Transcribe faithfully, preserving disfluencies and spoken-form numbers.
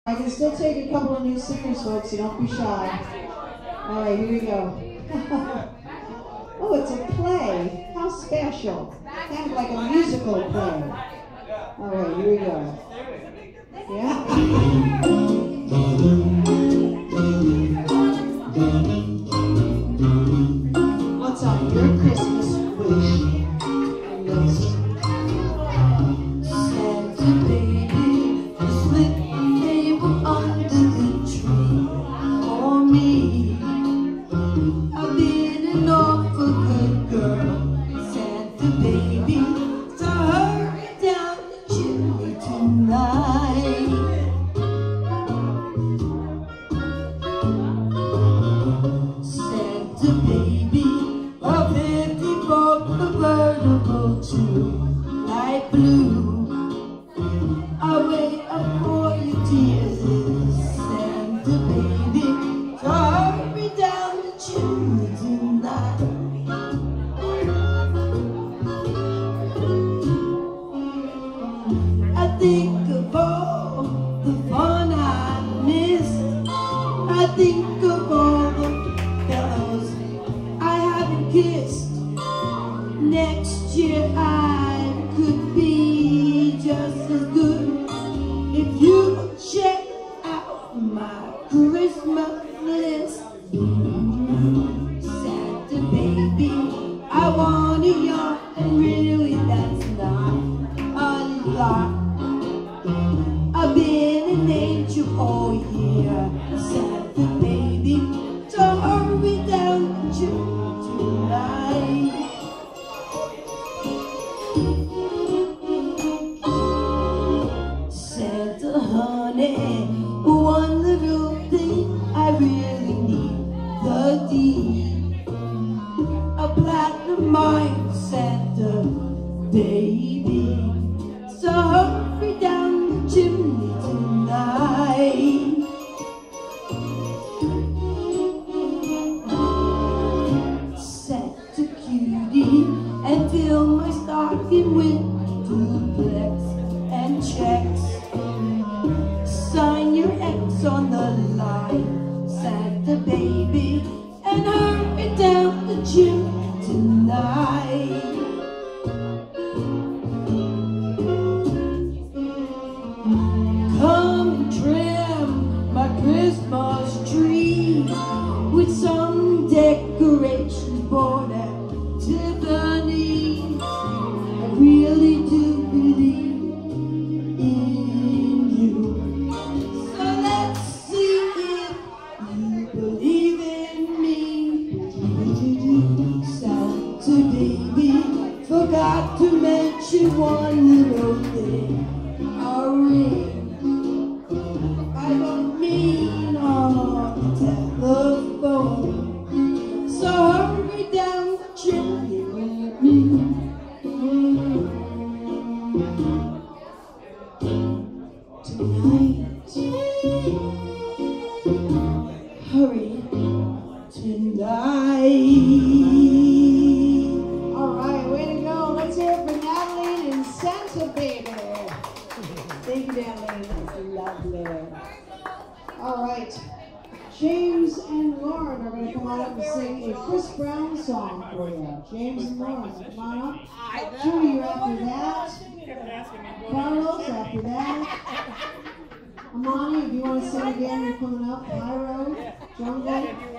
I can still take a couple of new singers, folks, so don't be shy. All right, here we go. Oh, it's a play. How special. Kind of like a musical play. All right, here we go. Yeah? What's on your Christmas wish? Santa baby, slip the table under the tree for me. I've been an awful good girl, Santa baby, so hurry down the chimney tonight. Santa baby, a fifty-four convertible to light blue. I'll wait up for your tears, Santa baby, so hurry down the chimney tonight. I think of all the fun I missed. I think of all the fellows I haven't kissed. Next year I could be just as good if you would check out my Christmas list. Santa baby, I want a yacht, and really that's not a lot. I've been an angel all year, Santa baby, so hurry down the chimney tonight. Santa honey, one little thing I really need, the deed, a platinum mine, Santa baby, so hurry down the chimney tonight. Santa cutie, and fill my stocking with duplex and checks. Sign your X on the line, Santa baby, and hurry down the chimney tonight. Come and trim my Christmas tree with some decorations bought at Tiffany's. I really do believe in you, so let's see if you believe in me. Santa baby, forgot to mention one little thing, a ring. I don't mean on the telephone, so hurry down the chimney with me. Tonight, hurry tonight. All right, way to go. Let's hear it for Nannaline and Santa Baby. Thank you, Nannaline. That's lovely. All right. James and Lauren are going to come on up and sing a Chris Brown song for you. James and Lauren, come on up. Judy, you're after that. Carlos, after that. Amani, if you want to sing again, you're coming up. Pyro, Jungle.